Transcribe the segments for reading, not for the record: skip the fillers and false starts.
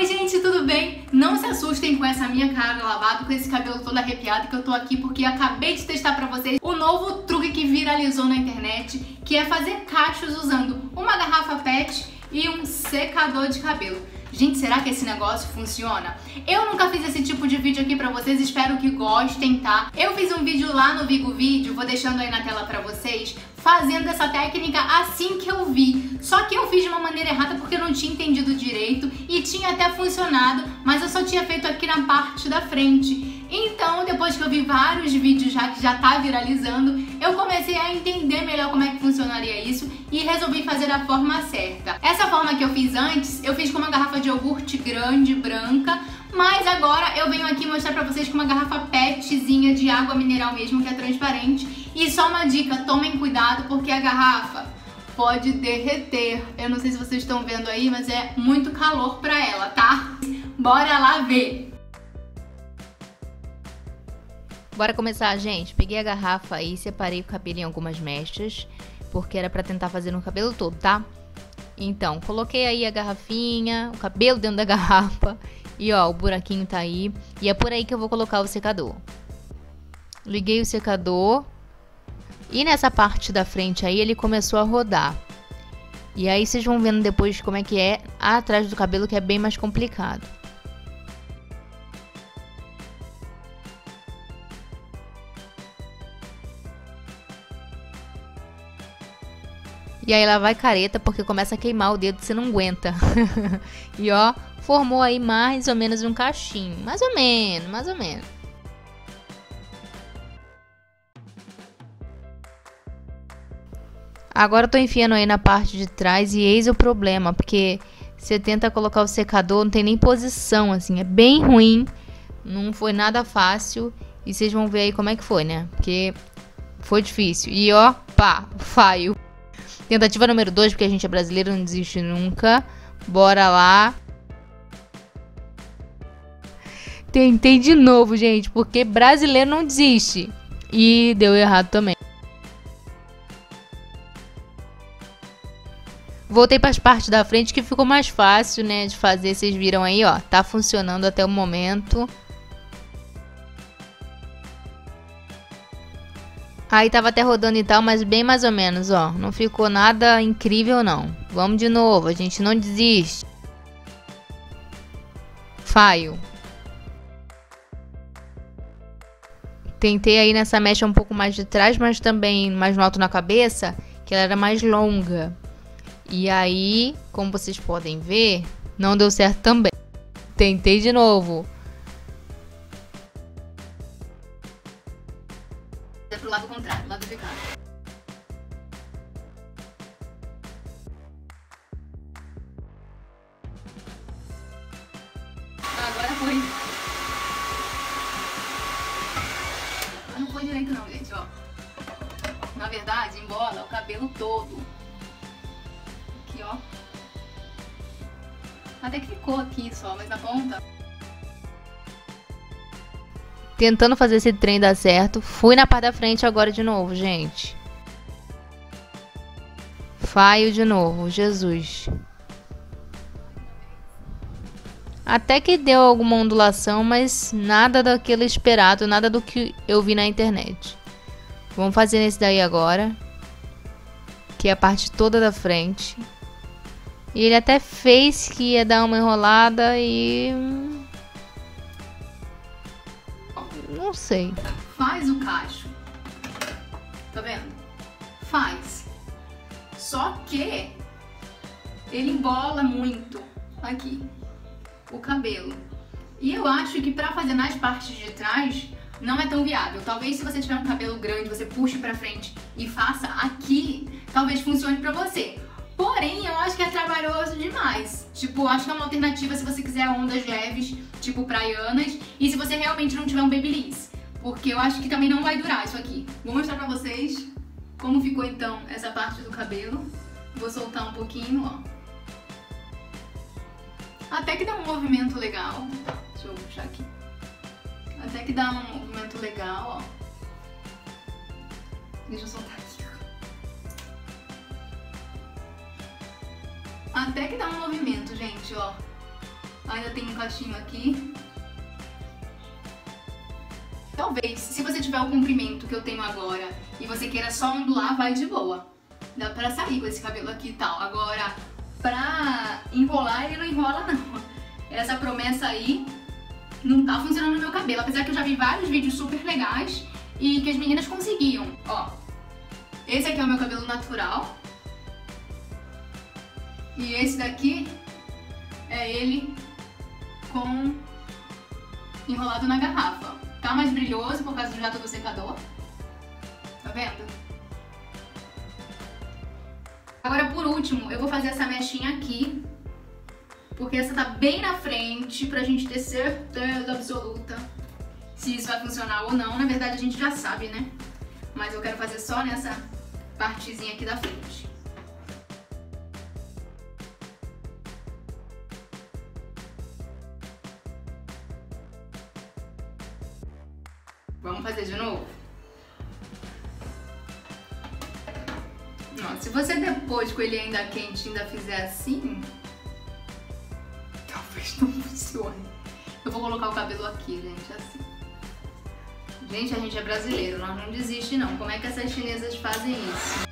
Oi gente, tudo bem? Não se assustem com essa minha cara lavada, com esse cabelo todo arrepiado, que eu tô aqui porque acabei de testar pra vocês o novo truque que viralizou na internet, que é fazer cachos usando uma garrafa PET e um secador de cabelo. Gente, será que esse negócio funciona? Eu nunca fiz esse tipo de vídeo aqui pra vocês, espero que gostem, tá? Eu fiz um vídeo lá no Vigo Vídeo, vou deixando aí na tela pra vocês, fazendo essa técnica assim que eu vi. Só que eu fiz de uma maneira errada porque eu não tinha entendido direito e tinha até funcionado, mas eu só tinha feito aqui na parte da frente. Então, depois que eu vi vários vídeos já que já tá viralizando, eu comecei a entender melhor como é que funcionaria isso e resolvi fazer da forma certa. Essa forma que eu fiz antes, eu fiz com uma garrafa de iogurte grande, branca, mas agora eu venho aqui mostrar pra vocês com uma garrafa petzinha de água mineral mesmo, que é transparente. E só uma dica, tomem cuidado porque a garrafa pode derreter. Eu não sei se vocês estão vendo aí, mas é muito calor pra ela, tá? Bora lá ver! Bora começar, gente. Peguei a garrafa aí, separei o cabelo em algumas mechas, porque era pra tentar fazer no cabelo todo, tá? Então, coloquei aí a garrafinha, o cabelo dentro da garrafa e ó, o buraquinho tá aí. E é por aí que eu vou colocar o secador. Liguei o secador e nessa parte da frente aí ele começou a rodar. E aí vocês vão vendo depois como é que é atrás do cabelo, que é bem mais complicado. E aí lá vai careta, porque começa a queimar o dedo, você não aguenta. E ó, formou aí mais ou menos um cachinho. Mais ou menos. Agora eu tô enfiando aí na parte de trás e eis o problema, porque você tenta colocar o secador, não tem nem posição, assim, é bem ruim. Não foi nada fácil. E vocês vão ver aí como é que foi, né? Porque foi difícil. E ó, pá, falho. Tentativa número 2, porque a gente é brasileiro, não desiste nunca. Bora lá. Tentei de novo, gente, porque brasileiro não desiste. E deu errado também. Voltei para as partes da frente que ficou mais fácil, né, de fazer. Vocês viram aí, ó. Tá funcionando até o momento. Aí tava até rodando e tal, mas bem mais ou menos, ó. Não ficou nada incrível, não. Vamos de novo, a gente não desiste. Falho. Tentei aí nessa mecha um pouco mais de trás, mas também mais no alto na cabeça, que ela era mais longa. E aí, como vocês podem ver, não deu certo também. Tentei de novo. Pro lado contrário, lado de cá. Agora foi. Mas não foi direito não, gente, ó. Na verdade, embola o cabelo todo. Aqui, ó. Até que ficou aqui só, mas na ponta... Tentando fazer esse trem dar certo. Fui na parte da frente agora de novo, gente. Falho de novo, Jesus. Até que deu alguma ondulação, mas nada daquilo esperado, nada do que eu vi na internet. Vamos fazer nesse daí agora, que é a parte toda da frente. E ele até fez que ia dar uma enrolada e... não sei. Faz o cacho. Tá vendo? Faz. Só que ele embola muito aqui o cabelo. E eu acho que pra fazer nas partes de trás não é tão viável. Talvez se você tiver um cabelo grande, você puxe pra frente e faça aqui, talvez funcione pra você. Porém, eu acho que é trabalhoso demais. Tipo, acho que é uma alternativa se você quiser ondas leves, tipo praianas, e se você realmente não tiver um babyliss. Porque eu acho que também não vai durar isso aqui. Vou mostrar pra vocês como ficou então essa parte do cabelo. Vou soltar um pouquinho, ó. Até que dá um movimento legal. Deixa eu puxar aqui. Até que dá um movimento legal, ó. Deixa eu soltar aqui. Até que dá um movimento, gente, ó. Ainda tem um cachinho aqui. Talvez, se você tiver o comprimento que eu tenho agora e você queira só ondular, vai de boa. Dá pra sair com esse cabelo aqui e tal. Agora, pra enrolar, ele não enrola não. Essa promessa aí não tá funcionando no meu cabelo. Apesar que eu já vi vários vídeos super legais e que as meninas conseguiam. Ó, esse aqui é o meu cabelo natural. E esse daqui é ele com enrolado na garrafa. Tá mais brilhoso por causa do jato do secador. Tá vendo? Agora, por último, eu vou fazer essa mechinha aqui. Porque essa tá bem na frente pra gente ter certeza absoluta se isso vai funcionar ou não. Na verdade, a gente já sabe, né? Mas eu quero fazer só nessa partezinha aqui da frente. Vamos fazer de novo? Ó, se você depois, com ele ainda quente, ainda fizer assim, talvez não funcione. Eu vou colocar o cabelo aqui, gente, assim. Gente, a gente é brasileiro, nós não desiste não. Como é que essas chinesas fazem isso?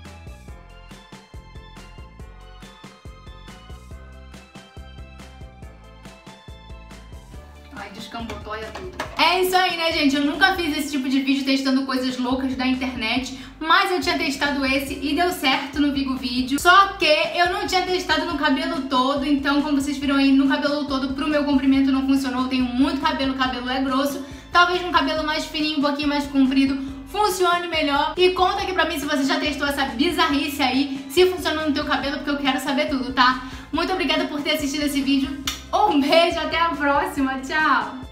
Ai, descambotóia tudo. É isso aí, né, gente? Eu nunca fiz esse tipo de vídeo testando coisas loucas da internet, mas eu tinha testado esse e deu certo no Vigo Vídeo. Só que eu não tinha testado no cabelo todo, então, como vocês viram aí, no cabelo todo, pro meu comprimento não funcionou. Eu tenho muito cabelo, o cabelo é grosso. Talvez um cabelo mais fininho, um pouquinho mais comprido, funcione melhor. E conta aqui pra mim se você já testou essa bizarrice aí, se funcionou no teu cabelo, porque eu quero saber tudo, tá? Muito obrigada por ter assistido esse vídeo. Um beijo, até a próxima, tchau!